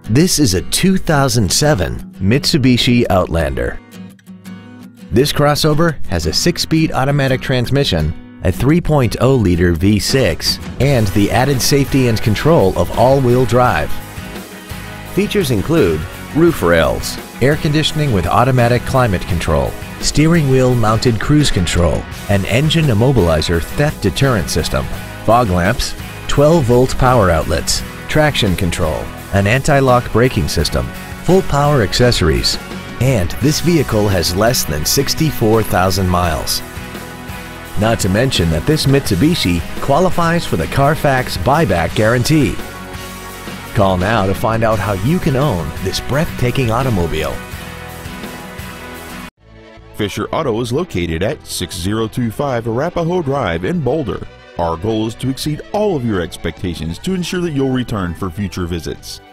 This is a 2007 Mitsubishi Outlander. This crossover has a 6-speed automatic transmission, a 3.0-liter V6, and the added safety and control of all-wheel drive. Features include roof rails, air conditioning with automatic climate control, steering wheel mounted cruise control, an engine immobilizer theft deterrent system, fog lamps, 12-volt power outlets, traction control, an anti-lock braking system, full power accessories, and this vehicle has less than 64,000 miles. Not to mention that this Mitsubishi qualifies for the Carfax buyback guarantee. Call now to find out how you can own this breathtaking automobile. Fisher Auto is located at 6025 Arapahoe Drive in Boulder. Our goal is to exceed all of your expectations to ensure that you'll return for future visits.